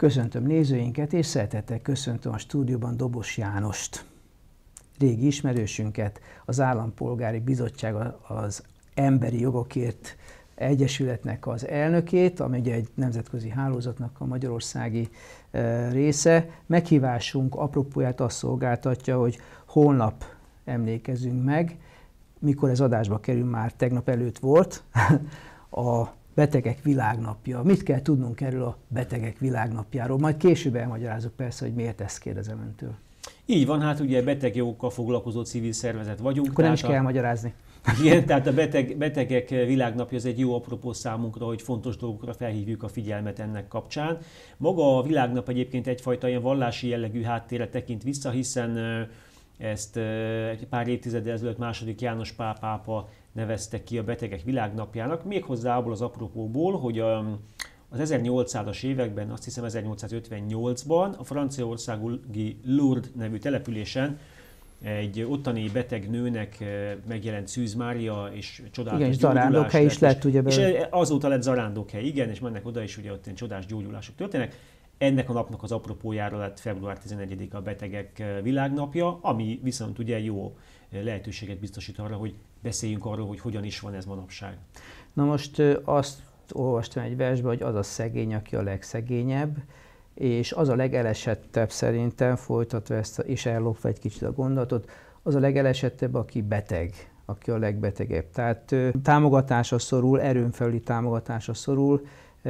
Köszöntöm nézőinket, és szeretettel köszöntöm a stúdióban Dobos Jánost, régi ismerősünket, az Állampolgári Bizottság, az Emberi Jogokért Egyesületnek az elnökét, ami ugye egy nemzetközi hálózatnak a magyarországi része. Meghívásunk apropóját azt szolgáltatja, hogy holnap emlékezünk meg, mikor ez adásba kerül, már tegnap előtt volt, a Betegek Világnapja. Mit kell tudnunk erről a Betegek Világnapjáról? Majd később elmagyarázok persze, hogy miért ezt kérdezem öntől. Így van, hát ugye betegjogokkal foglalkozó civil szervezet vagyunk. Akkor nem is kell elmagyarázni. Igen, tehát a Betegek Világnapja az egy jó apropó számunkra, hogy fontos dolgokra felhívjuk a figyelmet ennek kapcsán. Maga a világnap egyébként egyfajta ilyen vallási jellegű háttérre tekint vissza, hiszen ezt egy pár évtizeddel ezelőtt II. János Pál pápa nevezte ki a Betegek Világnapjának, méghozzá abból az apropóból, hogy az 1800-as években, azt hiszem 1858-ban a franciaországi Lourdes nevű településen egy ottani beteg nőnek megjelent Szűz Mária, és csodálatos igen, és zarándokhely is lett, ugye belőle. És azóta lett zarándokhely, igen, és mennek oda is, ugye ott ilyen csodás gyógyulások történnek. Ennek a napnak az apropójára lett február 11-a a Betegek Világnapja, ami viszont ugye jó lehetőséget biztosít arra, hogy beszéljünk arról, hogy hogyan is van ez manapság. Na most azt olvastam egy versben, hogy az a szegény, aki a legszegényebb, és az a legelesettebb szerintem, folytatva ezt, és ellopva egy kicsit a gondolatot, az a legelesettebb, aki beteg, aki a legbetegebb. Tehát támogatásra szorul, erőn felüli támogatásra szorul,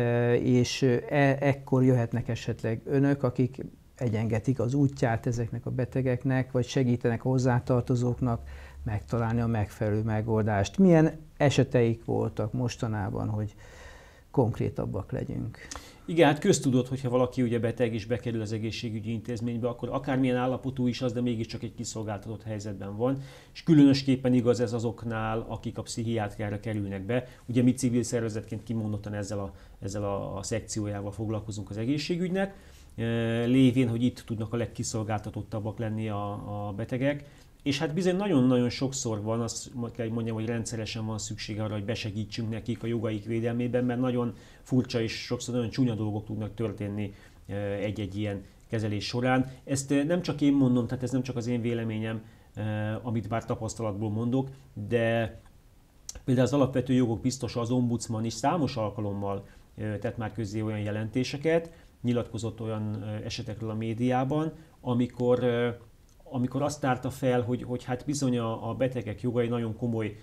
és ekkor jöhetnek esetleg önök, akik egyengetik az útját ezeknek a betegeknek, vagy segítenek a hozzátartozóknak megtalálni a megfelelő megoldást. Milyen eseteik voltak mostanában, hogy konkrétabbak legyünk? Igen, hát köztudott, hogyha valaki ugye beteg és bekerül az egészségügyi intézménybe, akkor akármilyen állapotú is az, de mégiscsak egy kiszolgáltatott helyzetben van. És különösképpen igaz ez azoknál, akik a pszichiátriára kerülnek be. Ugye mi civil szervezetként kimondottan ezzel a szekciójával foglalkozunk az egészségügynek, lévén, hogy itt tudnak a legkiszolgáltatottabbak lenni a betegek. És hát bizony nagyon-nagyon sokszor van, azt kell mondjam, hogy rendszeresen van szükség arra, hogy besegítsünk nekik a jogaik védelmében, mert nagyon furcsa és sokszor nagyon csúnya dolgok tudnak történni egy-egy ilyen kezelés során. Ezt nem csak én mondom, tehát ez nem csak az én véleményem, amit bár tapasztalatból mondok, de például az alapvető jogok biztosa, az ombudsman is számos alkalommal tett már közzé olyan jelentéseket, nyilatkozott olyan esetekről a médiában, amikor azt tárta fel, hogy hát bizony a betegek jogai nagyon komoly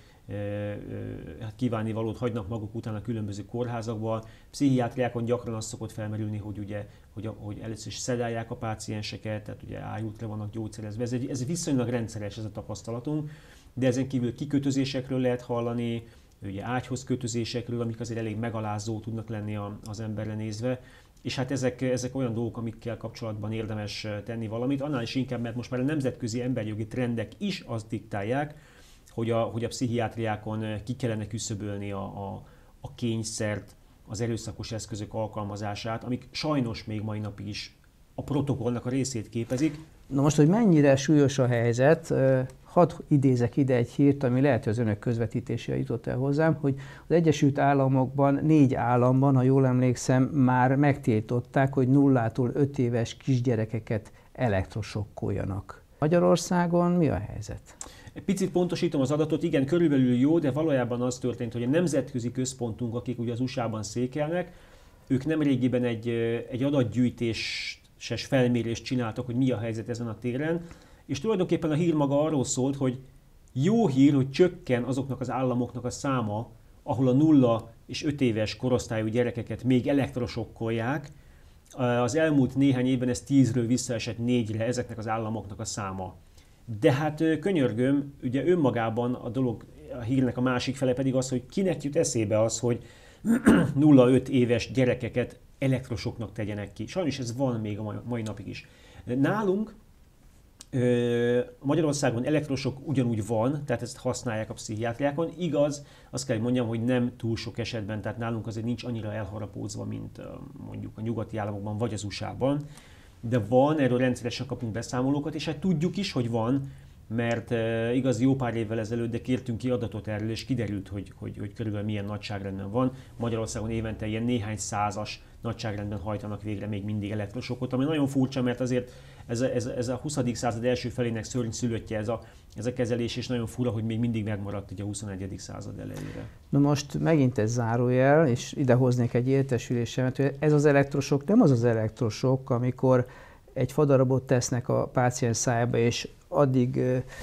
kívánnivalót hagynak maguk után a különböző kórházakban. Pszichiátriákon gyakran az szokott felmerülni, hogy először is szedálják a pácienseket, tehát ugye ájútra vannak gyógyszerezve. Ez viszonylag rendszeres ez a tapasztalatunk, de ezen kívül kikötözésekről lehet hallani, ugye ágyhoz kötözésekről, amik azért elég megalázó tudnak lenni az emberre nézve. És hát ezek olyan dolgok, amikkel kapcsolatban érdemes tenni valamit, annál is inkább, mert most már a nemzetközi emberjogi trendek is azt diktálják, hogy a pszichiátriákon ki kellene küszöbölni a kényszert, az erőszakos eszközök alkalmazását, amik sajnos még mai napig is a protokollnak a részét képezik. Na most, hogy mennyire súlyos a helyzet, hadd idézek ide egy hírt, ami lehet, hogy az önök közvetítésére jutott el hozzám, hogy az Egyesült Államokban 4 államban, ha jól emlékszem, már megtiltották, hogy 0-tól 5 éves kisgyerekeket elektrosokkoljanak. Magyarországon mi a helyzet? Egy picit pontosítom az adatot, igen, körülbelül jó, de valójában az történt, hogy a nemzetközi központunk, akik ugye az USA-ban székelnek, ők nemrégiben egy adatgyűjtéses felmérést csináltak, hogy mi a helyzet ezen a téren, és tulajdonképpen a hír maga arról szólt, hogy jó hír, hogy csökken azoknak az államoknak a száma, ahol a 0 és 5 éves korosztályú gyerekeket még elektrosokkolják. Az elmúlt néhány évben ez 10-ről visszaesett 4-re ezeknek az államoknak a száma. De hát könyörgöm, ugye önmagában a hírnek a másik fele pedig az, hogy kinek jut eszébe az, hogy 0-5 éves gyerekeket elektrosoknak tegyenek ki. Sajnos ez van még a mai napig is. Nálunk Magyarországon elektrosok ugyanúgy van, tehát ezt használják a pszichiátriákon. Igaz, azt kell, hogy mondjam, hogy nem túl sok esetben, tehát nálunk azért nincs annyira elharapózva, mint mondjuk a nyugati államokban vagy az USA-ban. De van, erről rendszeresen kapunk beszámolókat, és hát tudjuk is, hogy van, mert igaz, jó pár évvel ezelőtt, de kértünk ki adatot erről, és kiderült, hogy körülbelül milyen nagyságrendben van. Magyarországon évente ilyen néhány százas nagyságrendben hajtanak végre még mindig elektrosokot, ami nagyon furcsa, mert azért ez a 20. század első felének szörnyszülöttje ez a kezelés, és nagyon fura, hogy még mindig megmaradt ugye a 21. század elejére. Na most megint egy zárójel, és ide hoznék egy értesülésemet, hogy ez az elektrosok nem az az elektrosok, amikor egy fadarabot tesznek a páciens szájába, és addig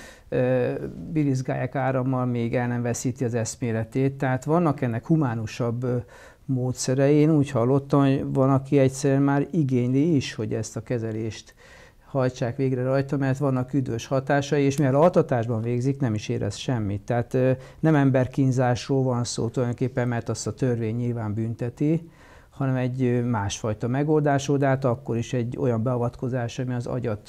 birizgálják árammal, még el nem veszíti az eszméletét. Tehát vannak ennek humánusabb módszerei. Én úgy hallottam, hogy van, aki egyszerűen már igényli is, hogy ezt a kezelést hajtsák végre rajta, mert vannak üdvös hatásai, és mivel altatásban végzik, nem is érez semmit. Tehát nem emberkínzásról van szó tulajdonképpen, mert azt a törvény nyilván bünteti, hanem egy másfajta megoldásról, de hát akkor is egy olyan beavatkozás, ami az agyat,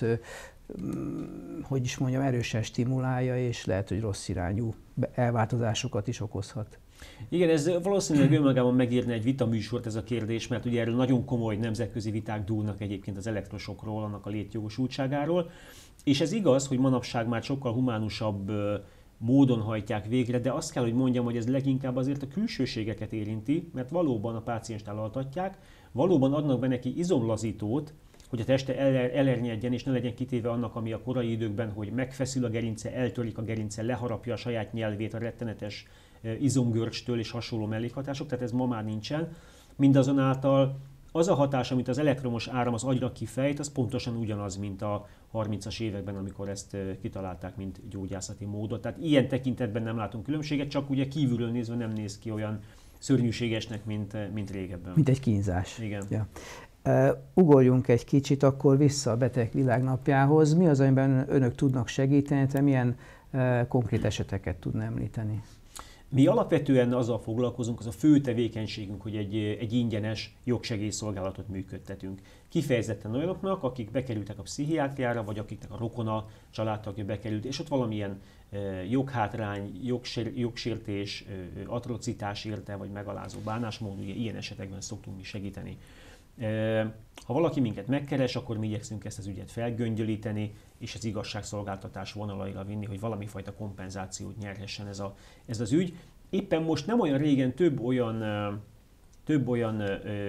hogy is mondjam, erősen stimulálja, és lehet, hogy rossz irányú elváltozásokat is okozhat. Igen, ez valószínűleg önmagában megírne egy vitaműsort ez a kérdés, mert ugye erről nagyon komoly nemzetközi viták dúlnak egyébként az elektrosokról, annak a létjogosultságáról. És ez igaz, hogy manapság már sokkal humánusabb módon hajtják végre, de azt kell, hogy mondjam, hogy ez leginkább azért a külsőségeket érinti, mert valóban a pácienst elaltatják, valóban adnak be neki izomlazítót, hogy a teste elernyedjen és ne legyen kitéve annak, ami a korai időkben, hogy megfeszül a gerince, eltörik a gerince, leharapja a saját nyelvét a rettenetes izomgörcstől és hasonló mellékhatások, tehát ez ma már nincsen. Mindazonáltal az a hatás, amit az elektromos áram az agyra kifejt, az pontosan ugyanaz, mint a 30-as években, amikor ezt kitalálták, mint gyógyászati módot. Tehát ilyen tekintetben nem látunk különbséget, csak ugye kívülről nézve nem néz ki olyan szörnyűségesnek, mint régebben. Mint egy kínzás. Igen. Ja. Ugorjunk egy kicsit akkor vissza a Beteg Világnapjához. Mi az, amiben önök tudnak segíteni, te milyen konkrét eseteket tudna említeni? Mi alapvetően azzal foglalkozunk, az a fő tevékenységünk, hogy egy ingyenes jogsegélyszolgálatot működtetünk. Kifejezetten olyanoknak, akik bekerültek a pszichiátriára, vagy akiknek a rokona, családtagja bekerült, és ott valamilyen joghátrány, jogsértés, atrocitás érte, vagy megalázó bánásmód, ugye ilyen esetekben szoktunk mi segíteni. Ha valaki minket megkeres, akkor mi igyekszünk ezt az ügyet felgöngyölíteni, és az igazságszolgáltatás vonalaira vinni, hogy valami fajta kompenzációt nyerhessen ez az ügy. Éppen most nem olyan régen több olyan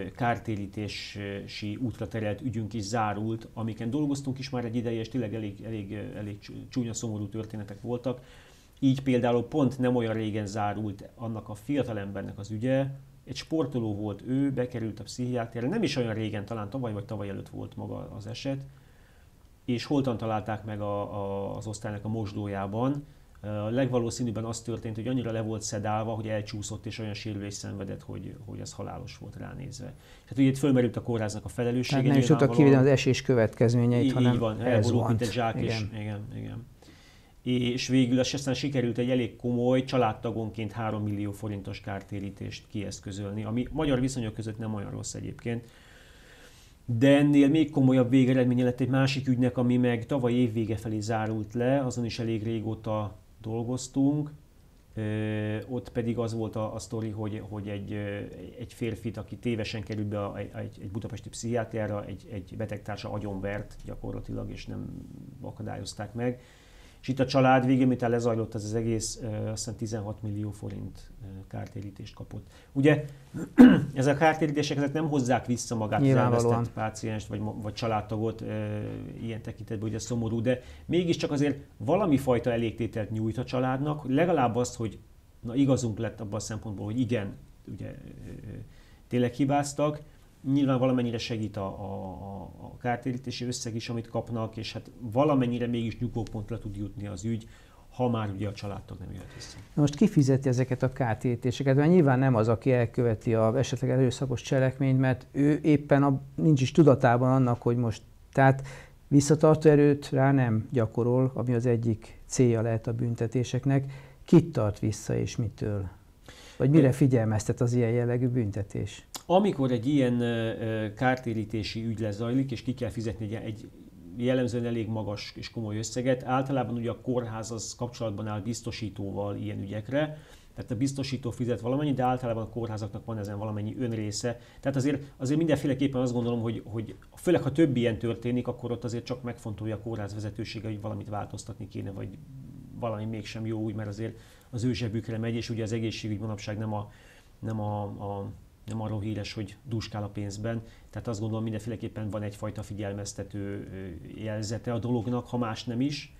kártérítési útra terelt ügyünk is zárult, amiken dolgoztunk is már egy ideje, és tényleg elég csúnya, szomorú történetek voltak. Így például pont nem olyan régen zárult annak a fiatalembernek az ügye, egy sportoló volt ő, bekerült a pszichiátriára, nem is olyan régen, talán tavaly vagy tavaly előtt volt maga az eset, és holtan találták meg az osztálynak a mosdójában. Legvalószínűbben az történt, hogy annyira le volt szedálva, hogy elcsúszott és olyan sérülést szenvedett, hogy ez halálos volt ránézve. Tehát ugye itt fölmerült a kórháznak a felelőssége. Tehát nem is tudtak kivédeni az esés következményeit, hanem így van, elborult, mint egy zsák, igen. És végül aztán sikerült egy elég komoly, családtagonként 3 millió forintos kártérítést kieszközölni, ami magyar viszonyok között nem olyan rossz egyébként. De ennél még komolyabb végeredménye lett egy másik ügynek, ami meg tavaly évvége felé zárult le, azon is elég régóta dolgoztunk. Ott pedig az volt a sztori, hogy egy férfit, aki tévesen került be egy budapesti pszichiátriára, egy betegtársa agyonvert gyakorlatilag, és nem akadályozták meg. És itt a család végén, miután lezajlott az egész, azt hiszem 16 millió forint kártérítést kapott. Ugye ezek a kártérítések ezek nem hozzák vissza magát az elvesztett pácienst vagy családtagot ilyen tekintetben, ugye szomorú, de mégiscsak azért valami fajta elégtételt nyújt a családnak, legalább azt, hogy na, igazunk lett abban a szempontból, hogy igen, ugye tényleg hibáztak. Nyilván valamennyire segít a kártérítési összeg is, amit kapnak, és hát valamennyire mégis nyugvópontra tud jutni az ügy, ha már ugye a családtag nem jött vissza. Most ki fizeti ezeket a kártérítéseket? Mert nyilván nem az, aki elköveti esetleg erőszakos cselekményt, mert ő éppen nincs is tudatában annak, hogy most, tehát visszatartó erőt rá nem gyakorol, ami az egyik célja lehet a büntetéseknek. Kit tart vissza és mitől? Vagy mire figyelmeztet az ilyen jellegű büntetés? Amikor egy ilyen kártérítési ügy lezajlik, és ki kell fizetni egy jellemzően elég magas és komoly összeget, általában ugye a kórház az kapcsolatban áll biztosítóval ilyen ügyekre, tehát a biztosító fizet valamennyi, de általában a kórházaknak van ezen valamennyi önrésze. Tehát azért mindenféleképpen azt gondolom, hogy főleg ha több ilyen történik, akkor ott azért csak megfontolja a kórház vezetősége, hogy valamit változtatni kéne, vagy valami mégsem jó úgy, mert azért az ő zsebükre megy, és ugye az egészségügy manapság nem a nem arról híres, hogy dúskál a pénzben. Tehát azt gondolom, mindenféleképpen van egyfajta figyelmeztető jelzete a dolognak, ha más nem is.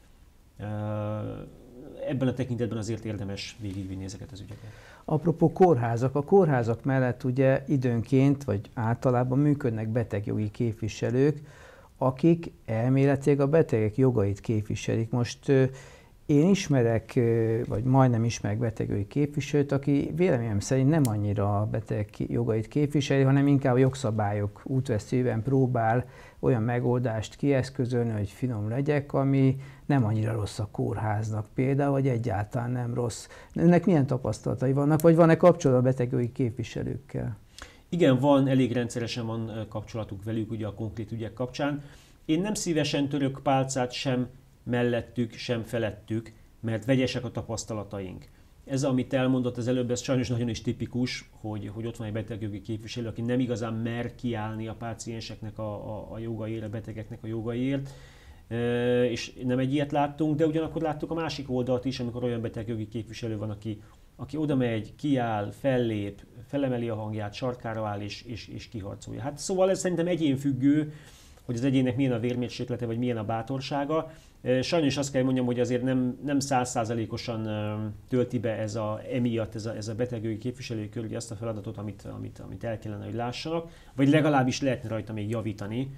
Ebben a tekintetben azért érdemes végigvinni ezeket az ügyeket. Apropó kórházak, a kórházak mellett ugye időnként, vagy általában működnek betegjogi képviselők, akik elméletileg a betegek jogait képviselik. Most én ismerek, vagy majdnem ismerek betegjogi képviselőt, aki véleményem szerint nem annyira a beteg jogait képviseli, hanem inkább a jogszabályok útvesztőjében próbál olyan megoldást kieszközölni, hogy finom legyek, ami nem annyira rossz a kórháznak például, vagy egyáltalán nem rossz. Önnek milyen tapasztalatai vannak, vagy van-e kapcsolat a betegjogi képviselőkkel? Igen, elég rendszeresen van kapcsolatuk velük ugye a konkrét ügyek kapcsán. Én nem szívesen török pálcát sem mellettük, sem felettük, mert vegyesek a tapasztalataink. Ez, amit elmondott az előbb, ez sajnos nagyon is tipikus, hogy ott van egy betegjogi képviselő, aki nem igazán mer kiállni a pácienseknek a jogaiért, a betegeknek a jogaiért, és nem egy ilyet láttunk, de ugyanakkor láttuk a másik oldalt is, amikor olyan betegjogi képviselő van, aki oda megy, kiáll, fellép, felemeli a hangját, sarkára áll és kiharcolja. Hát szóval ez szerintem egyénfüggő, hogy az egyének milyen a vérmérséklete, vagy milyen a bátorsága. Sajnos azt kell mondjam, hogy azért nem 100%-osan tölti be emiatt ez a betegjogi képviselői kör azt a feladatot, amit el kellene, hogy lássanak, vagy legalábbis lehetne rajta még javítani.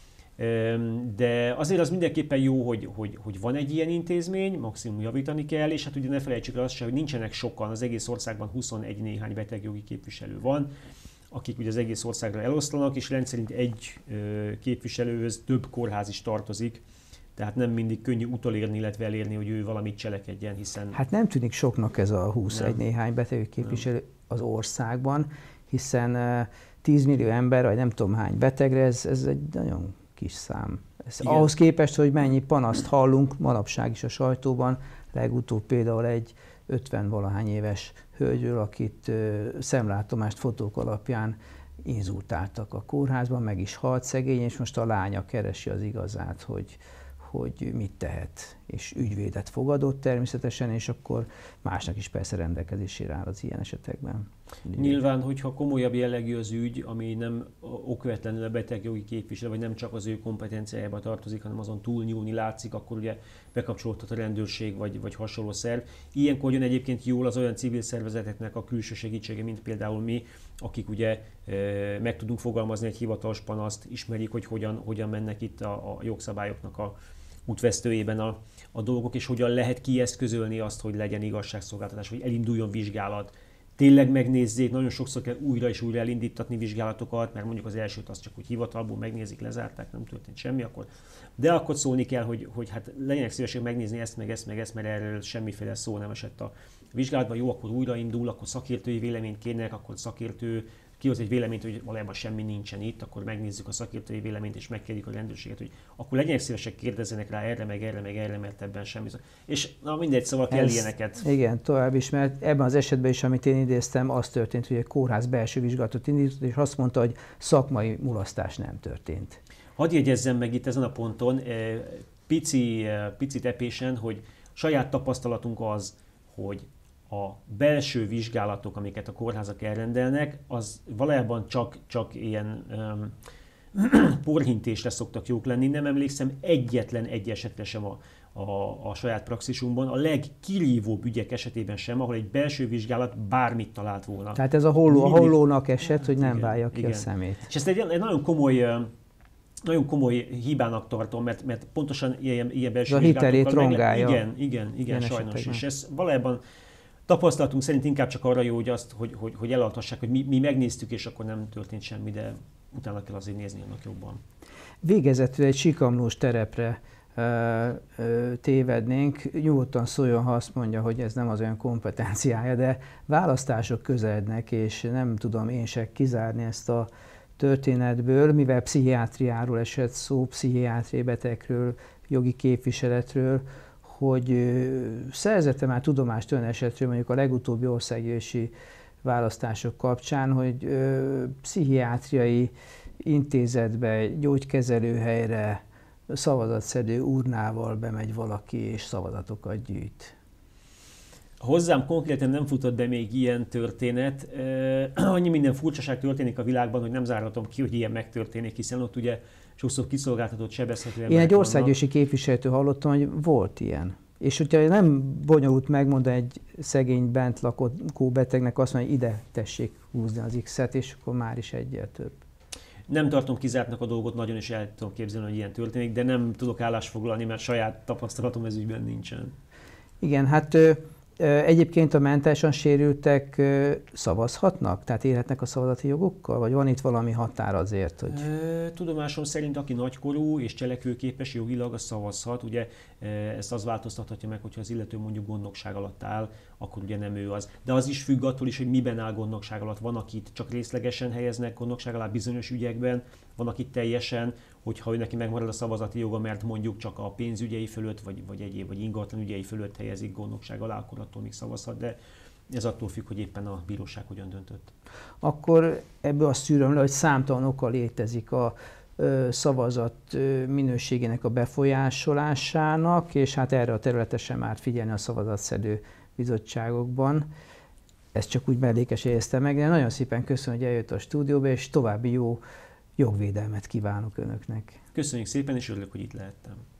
De azért az mindenképpen jó, hogy van egy ilyen intézmény, maximum javítani kell, és hát ugye ne felejtsük el azt sem, hogy nincsenek sokan, az egész országban 21 néhány betegjogi képviselő van, akik ugye az egész országra eloszlanak, és rendszerint egy képviselőhöz több kórház is tartozik, tehát nem mindig könnyű utolérni, illetve elérni, hogy ő valamit cselekedjen, hiszen... Hát nem tűnik soknak ez a 21 néhány betegjogi képviselő az országban, hiszen 10 millió ember, vagy nem tudom hány betegre, ez egy nagyon kis szám. Ahhoz képest, hogy mennyi panaszt hallunk manapság is a sajtóban, legutóbb például egy 50-valahány éves hölgyről, akit szemlátomást fotók alapján inzultáltak a kórházban, meg is halt szegény, és most a lánya keresi az igazát, hogy mit tehet. És ügyvédet fogadott természetesen, és akkor másnak is persze rendelkezésére áll az ilyen esetekben. Nyilván, hogyha komolyabb jellegű az ügy, ami nem okvetlenül a betegjogi képviselő, vagy nem csak az ő kompetenciájába tartozik, hanem azon túlnyúlni látszik, akkor ugye bekapcsolódhat a rendőrség, vagy hasonló szerv. Ilyenkor jön egyébként jól az olyan civil szervezeteknek a külső segítsége, mint például mi, akik ugye meg tudunk fogalmazni egy hivatalos panaszt, ismerjük, hogy hogyan mennek itt a jogszabályoknak a útvesztőjében a dolgok, és hogyan lehet kieszközölni azt, hogy legyen igazságszolgáltatás, hogy elinduljon vizsgálat. Tényleg megnézzék, nagyon sokszor kell újra és újra elindítatni vizsgálatokat, mert mondjuk az elsőt azt csak úgy hivatalból megnézik, lezárták, nem történt semmi, de akkor szólni kell, hogy hát legyenek szívesek megnézni ezt, meg ezt, mert erről semmiféle szó nem esett a vizsgálatban. Jó, akkor újraindul, akkor szakértői véleményt kérnek, akkor szakértő kihoz egy véleményt, hogy valójában semmi nincsen itt, akkor megnézzük a szakértői véleményt, és megkérjük a rendőrséget, hogy akkor legyenek szívesek, kérdezzenek rá erre, meg erre, mert ebben semmi. És na mindegy, szóval kell ilyeneket. Igen, tovább is, mert ebben az esetben is, amit én idéztem, az történt, hogy egy kórház belső vizsgálatot indított, és azt mondta, hogy szakmai mulasztás nem történt. Hadd jegyezzem meg itt ezen a ponton, picit epésen, hogy saját tapasztalatunk az, hogy a belső vizsgálatok, amiket a kórházak elrendelnek, az valójában csak ilyen porhintésre szoktak jók lenni. Nem emlékszem egyetlen egy esetre sem a saját praxisunkban, a legkirívóbb ügyek esetében sem, ahol egy belső vizsgálat bármit talált volna. Tehát ez a hollónak esett, hogy nem válja ki a szemét. És ezt egy nagyon komoly hibának tartom, mert pontosan ilyen belső hitelét rongálja. Igen, sajnos. Esetekben. És ez valójában tapasztalatunk szerint inkább csak arra jó, hogy elaltassák, hogy mi megnéztük, és akkor nem történt semmi, de utána kell azért nézni annak jobban. Végezetül egy sikamlós terepre tévednénk. Nyugodtan szóljon, ha azt mondja, hogy ez nem az olyan kompetenciája, de választások közelednek, és nem tudom én se kizárni ezt a történetből, mivel pszichiátriáról esett szó, pszichiátriai betegekről, jogi képviseletről, hogy szerzette már tudomást olyan esetről, mondjuk a legutóbbi országgyűlési választások kapcsán, hogy pszichiátriai intézetbe, gyógykezelőhelyre szavazatszedő urnával bemegy valaki és szavazatokat gyűjt. Hozzám konkrétan nem futott be még ilyen történet. Annyi minden furcsaság történik a világban, hogy nem zárhatom ki, hogy ilyen megtörténik, hiszen ott ugye sokszor kiszolgáltatott, sebezhető emberek. Én egy országgyűlési képviselőtől hallottam, hogy volt ilyen. És hogyha nem bonyolult megmondani egy szegény bent lakó betegnek, azt mondja, hogy ide tessék húzni az X-et, és akkor már is egyel több. Nem tartom kizártnak a dolgot, nagyon is el tudom képzelni, hogy ilyen történik, de nem tudok állást foglalni, mert saját tapasztalatom ez ügyben nincsen. Igen, hát egyébként a mentálisan sérültek szavazhatnak? Tehát élhetnek a szavazati jogokkal? Vagy van itt valami határ azért, hogy... Tudomásom szerint, aki nagykorú és cselekvőképes jogilag, az szavazhat. Ugye ezt az változtathatja meg, hogyha az illető mondjuk gondnokság alatt áll, akkor ugye nem ő az. De az is függ attól is, hogy miben áll gondnokság alatt. Van, akit csak részlegesen helyeznek gondnokság alá bizonyos ügyekben, van, akit teljesen, hogyha ő neki megmarad a szavazati joga, mert mondjuk csak a pénzügyei fölött, vagy egyéb, vagy ingatlan ügyei fölött helyezik gondnokság alá, akkor attól még szavazhat, de ez attól függ, hogy éppen a bíróság hogyan döntött. Akkor ebből azt szűröm le, hogy számtalan oka létezik a szavazat minőségének a befolyásolásának, és hát erre a területre sem árt figyelni a szavazatszedő bizottságokban. Ezt csak úgy mellékesen jegyeztem meg, de nagyon szépen köszönöm, hogy eljött a stúdióba, és további jó jogvédelmet kívánok Önöknek. Köszönjük szépen, és örülök, hogy itt lehettem.